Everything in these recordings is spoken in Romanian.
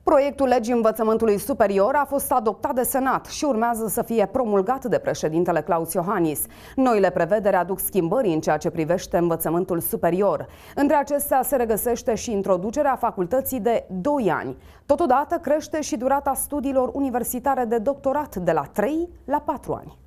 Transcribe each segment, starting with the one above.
Proiectul legii învățământului superior a fost adoptat de Senat și urmează să fie promulgat de președintele Klaus Iohannis. Noile prevederi aduc schimbări în ceea ce privește învățământul superior. Între acestea se regăsește și introducerea facultății de 2 ani. Totodată crește și durata studiilor universitare de doctorat de la 3 la 4 ani.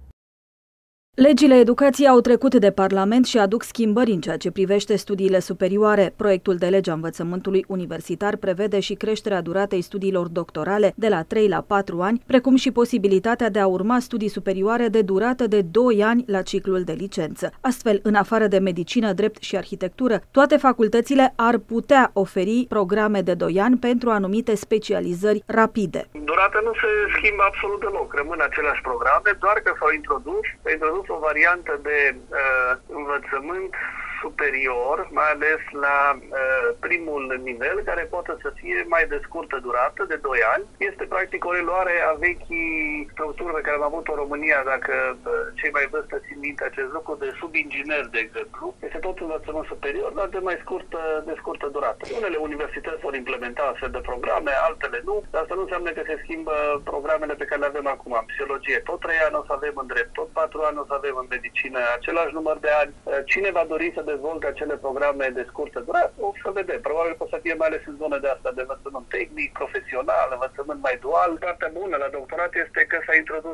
Legile educației au trecut de Parlament și aduc schimbări în ceea ce privește studiile superioare. Proiectul de lege a învățământului universitar prevede și creșterea duratei studiilor doctorale de la 3 la 4 ani, precum și posibilitatea de a urma studii superioare de durată de 2 ani la ciclul de licență. Astfel, în afară de medicină, drept și arhitectură, toate facultățile ar putea oferi programe de 2 ani pentru anumite specializări rapide. Durata nu se schimbă absolut deloc, rămân aceleași programe, doar că s-au introdus o variantă de învățământ superior, mai ales la primul nivel, care poate să fie mai de scurtă durată, de 2 ani. Este practic o reluare a vechii structuri pe care am avut în România, dacă cei mai vârstă țin minte acest lucru, de subinginer, de exemplu. Este tot învățământ superior, dar de scurtă durată. Unele universități vor implementa astfel de programe, altele nu, dar asta nu înseamnă că se schimbă programele pe care le avem acum. În psihologie tot 3 ani o să avem, în drept tot 4 ani o să avem, în medicină același număr de ani. Cine va dori să dezvolte acele programe de scurtă durată, o să vedem. Probabil că o să fie mai ales în zone de asta de învățământ tehnic, profesional, învățământ mai dual. Partea bună la doctorat este că s-a introdus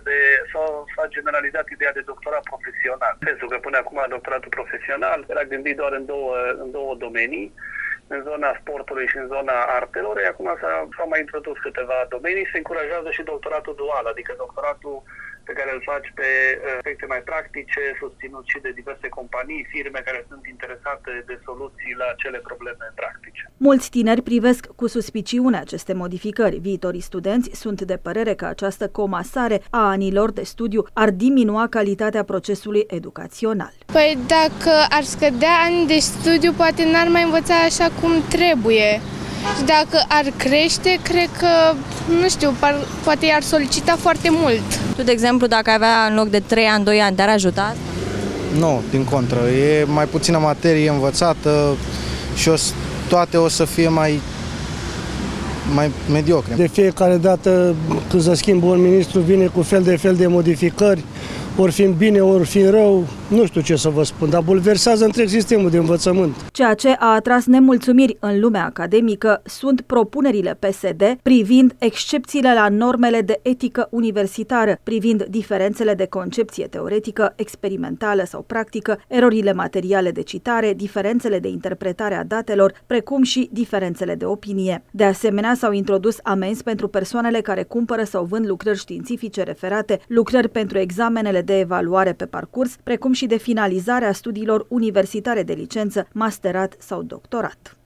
s-a generalizat ideea de doctorat profesional. Pentru că până acum doctoratul profesional era gândit doar în două domenii, în zona sportului și în zona artelor. Acum s-au mai introdus câteva domenii. Se încurajează și doctoratul dual, adică doctoratul pe care îl faci pe aspecte mai practice, susținut și de diverse companii, firme care sunt interesate de soluții la acele probleme practice. Mulți tineri privesc cu suspiciune aceste modificări. Viitorii studenți sunt de părere că această comasare a anilor de studiu ar diminua calitatea procesului educațional. Păi dacă ar scădea ani de studiu, poate n-ar mai învăța așa cum trebuie. Și dacă ar crește, cred că, nu știu, poate i-ar solicita foarte mult. Tu, de exemplu, dacă avea în loc de 3 ani, 2 ani, te-ar ajuta? Nu, din contră. E mai puțină materie învățată și toate o să fie mai mediocre. De fiecare dată când se schimbă un ministru, vine cu fel de modificări, ori fi bine, ori fi rău, nu știu ce să vă spun, dar bulversează întreg sistemul de învățământ. Ceea ce a atras nemulțumiri în lumea academică sunt propunerile PSD privind excepțiile la normele de etică universitară, privind diferențele de concepție teoretică, experimentală sau practică, erorile materiale de citare, diferențele de interpretare a datelor, precum și diferențele de opinie. De asemenea, s-au introdus amenzi pentru persoanele care cumpără sau vând lucrări științifice referate, lucrări pentru examenele de evaluare pe parcurs, precum și de finalizarea studiilor universitare de licență, masterat sau doctorat.